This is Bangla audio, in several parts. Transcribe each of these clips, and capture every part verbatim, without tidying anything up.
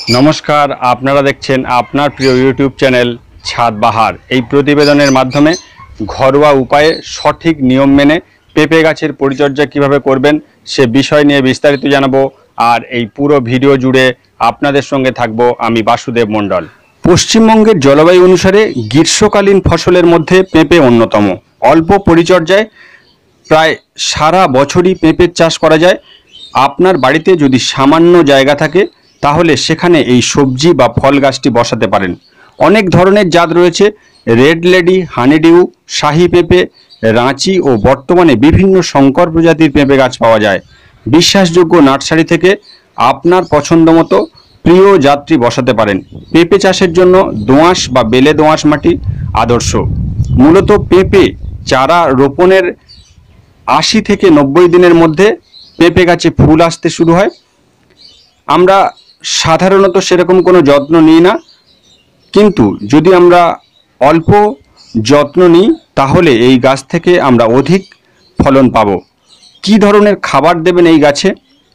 नमस्कार, आपनारा देखছেন আপনার প্রিয় ইউটিউব চ্যানেল ছাদ বাহার। এই প্রতিবেদনের মাধ্যমে ঘরোয়া উপায়ে সঠিক নিয়ম মেনে পেঁপে গাছের পরিচর্যা কিভাবে করবেন সে বিষয় নিয়ে বিস্তারিত জানাবো। আর এই পুরো ভিডিও জুড়ে আপনাদের সঙ্গে থাকবো আমি বাসুদেব মণ্ডল। পশ্চিমবঙ্গের জলবায়ু অনুসারে গ্রীষ্মকালীন ফসলের মধ্যে পেঁপে অন্যতম। অল্প পরিচর্যায় প্রায় সারা বছরই পেঁপের চাষ করা যায়। আপনার বাড়িতে যদি সামান্য জায়গা থাকে তাহলে সেখানে এই সবজি বা ফল গাছটি বসাতে পারেন। অনেক ধরনের জাত রয়েছে, রেড লেডি, হানিডিউ, শাহী পেঁপে, রাঁচি ও বর্তমানে বিভিন্ন শঙ্কর প্রজাতির পেঁপে গাছ পাওয়া যায়। বিশ্বাসযোগ্য নার্সারি থেকে আপনার পছন্দ মতো প্রিয় জাতটি বসাতে পারেন। পেঁপে চাষের জন্য দোআঁশ বা বেলে দোআঁশ মাটি আদর্শ। মূলত পেঁপে চারা রোপণের আশি থেকে নব্বই দিনের মধ্যে পেঁপে গাছে ফুল আসতে শুরু হয়। আমরা সাধারণত সেরকম কোনো যত্ন নিই না, কিন্তু যদি আমরা অল্প যত্ন নিই তাহলে এই গাছ থেকে আমরা অধিক ফলন পাব। কি ধরনের খাবার দেবেন এই গাছে?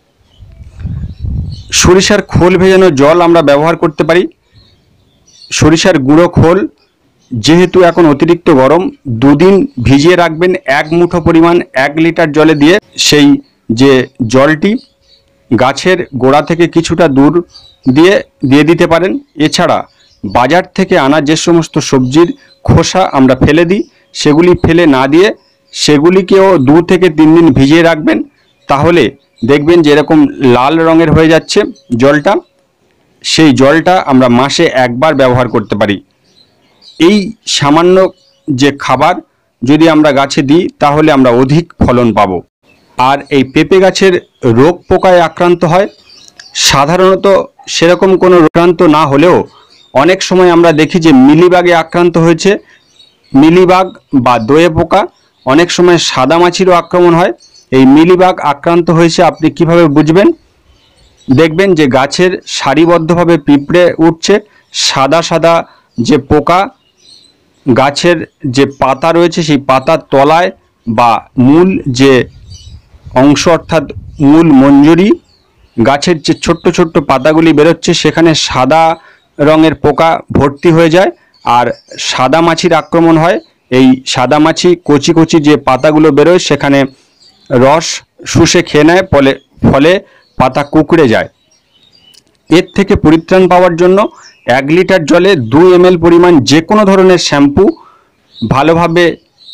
সরিষার খোল ভেজানো জল আমরা ব্যবহার করতে পারি। সরিষার গুঁড়ো খোল যেহেতু এখন অতিরিক্ত গরম, দুদিন ভিজিয়ে রাখবেন এক মুঠো পরিমাণ এক লিটার জলে দিয়ে। সেই যে জলটি গাছের গোড়া থেকে কিছুটা দূর দিয়ে দিয়ে দিতে পারেন। এছাড়া বাজার থেকে আনা যে সমস্ত সবজির খোসা আমরা ফেলে দিই, সেগুলি ফেলে না দিয়ে সেগুলিকেও দু থেকে তিন দিন ভিজিয়ে রাখবেন। তাহলে দেখবেন যে এরকম লাল রঙের হয়ে যাচ্ছে জলটা। সেই জলটা আমরা মাসে একবার ব্যবহার করতে পারি। এই সামান্য যে খাবার যদি আমরা গাছে দিই তাহলে আমরা অধিক ফলন পাবো। আর এই পেঁপে গাছের রোগ পোকায় আক্রান্ত হয়, সাধারণত সেরকম কোনো আক্রান্ত না হলেও অনেক সময় আমরা দেখি যে মিলিবাগে আক্রান্ত হয়েছে। মিলিবাগ বা দোয়ে পোকা, অনেক সময় সাদা মাছিরও আক্রমণ হয়। এই মিলিবাগ আক্রান্ত হয়েছে আপনি কিভাবে বুঝবেন? দেখবেন যে গাছের সারিবদ্ধভাবে পিঁপড়ে উঠছে, সাদা সাদা যে পোকা গাছের যে পাতা রয়েছে সেই পাতার তলায় বা মূল যে অংশ অর্থাৎ মূল মঞ্জরি, গাছের যে ছোট্ট ছোট্ট পাতাগুলি বেরোচ্ছে সেখানে সাদা রঙের পোকা ভর্তি হয়ে যায় আর সাদা মাছির আক্রমণ হয়। এই সাদা মাছি কচি কচি যে পাতাগুলো বেরোয় সেখানে রস শুষে খেয়ে নেয়, ফলে ফলে পাতা কুঁকড়ে যায়। এর থেকে পরিত্রাণ পাওয়ার জন্য এক লিটার জলে দুই এম এল পরিমাণ যে কোনো ধরনের শ্যাম্পু ভালোভাবে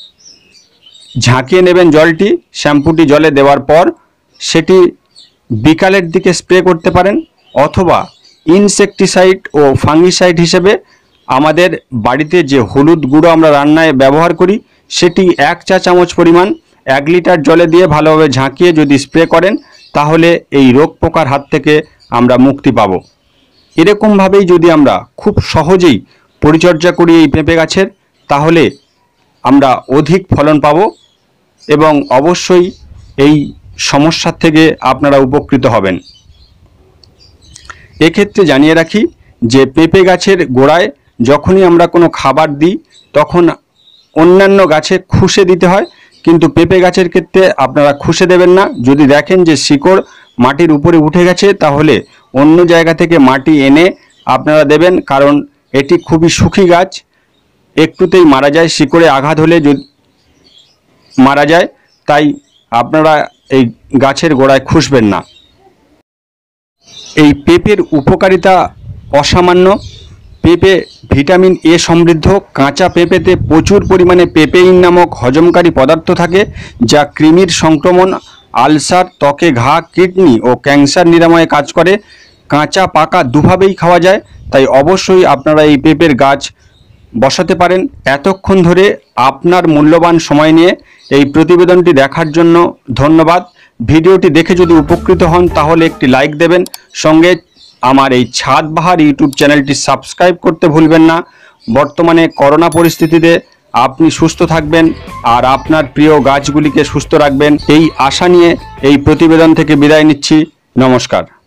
ঝাঁকিয়ে নেবেন জলটি। শ্যাম্পুটি জলে দেওয়ার পর সেটি বিকালের দিকে স্প্রে করতে পারেন, অথবা ইনসেকটিসাইড ও ফাঙ্গিসাইড হিসেবে আমাদের বাড়িতে যে হলুদ গুঁড়ো আমরা রান্নায় ব্যবহার করি সেটি এক চা চামচ পরিমাণ এক লিটার জলে দিয়ে ভালোভাবে ঝাঁকিয়ে যদি স্প্রে করেন তাহলে এই রোগ পোকার হাত থেকে আমরা মুক্তি পাব। এরকমভাবেই যদি আমরা খুব সহজেই পরিচর্যা করি এই পেঁপে গাছের, তাহলে আমরা অধিক ফলন পাব এবং অবশ্যই এই সমস্যার থেকে আপনারা উপকৃত হবেন। এক্ষেত্রে জানিয়ে রাখি যে পেঁপে গাছের গোড়ায় যখনই আমরা কোনো খাবার দিই তখন অন্যান্য গাছে খুশে দিতে হয়, কিন্তু পেঁপে গাছের ক্ষেত্রে আপনারা খুশে দেবেন না। যদি দেখেন যে শিকড় মাটির উপরে উঠে গেছে তাহলে অন্য জায়গা থেকে মাটি এনে আপনারা দেবেন, কারণ এটি খুবই শুকি গাছ, একটুতেই মারা যায়, শিকড়ে আঘাত হলে যদি মারা যায়। তাই আপনারা এই গাছের গোড়ায় খুশবেন না। এই পেঁপের উপকারিতা অসামান্য। পেঁপে ভিটামিন এ সমৃদ্ধ। কাঁচা পেঁপেতে প্রচুর পরিমাণে পেপেইন নামক হজমকারী পদার্থ থাকে, যা কৃমির সংক্রমণ, আলসার, ত্বকে ঘা, কিডনি ও ক্যান্সার নিরাময়ে কাজ করে। কাঁচা পাকা দুভাবেই খাওয়া যায়, তাই অবশ্যই আপনারা এই পেঁপের গাছ বসাতে পারেন। এতক্ষণ ধরে আপনার মূল্যবান সময় নিয়ে এই প্রতিবেদনটি দেখার জন্য ধন্যবাদ। ভিডিওটি দেখে যদি উপকৃত হন তাহলে একটি লাইক দেবেন, সঙ্গে আমার এই ছাদ বাহার ইউটিউব চ্যানেলটি সাবস্ক্রাইব করতে ভুলবেন না। বর্তমানে করোনা পরিস্থিতিতে আপনি সুস্থ থাকবেন আর আপনার প্রিয় গাছগুলিকে সুস্থ রাখবেন, এই আশা নিয়ে এই প্রতিবেদন থেকে বিদায় নিচ্ছি। নমস্কার।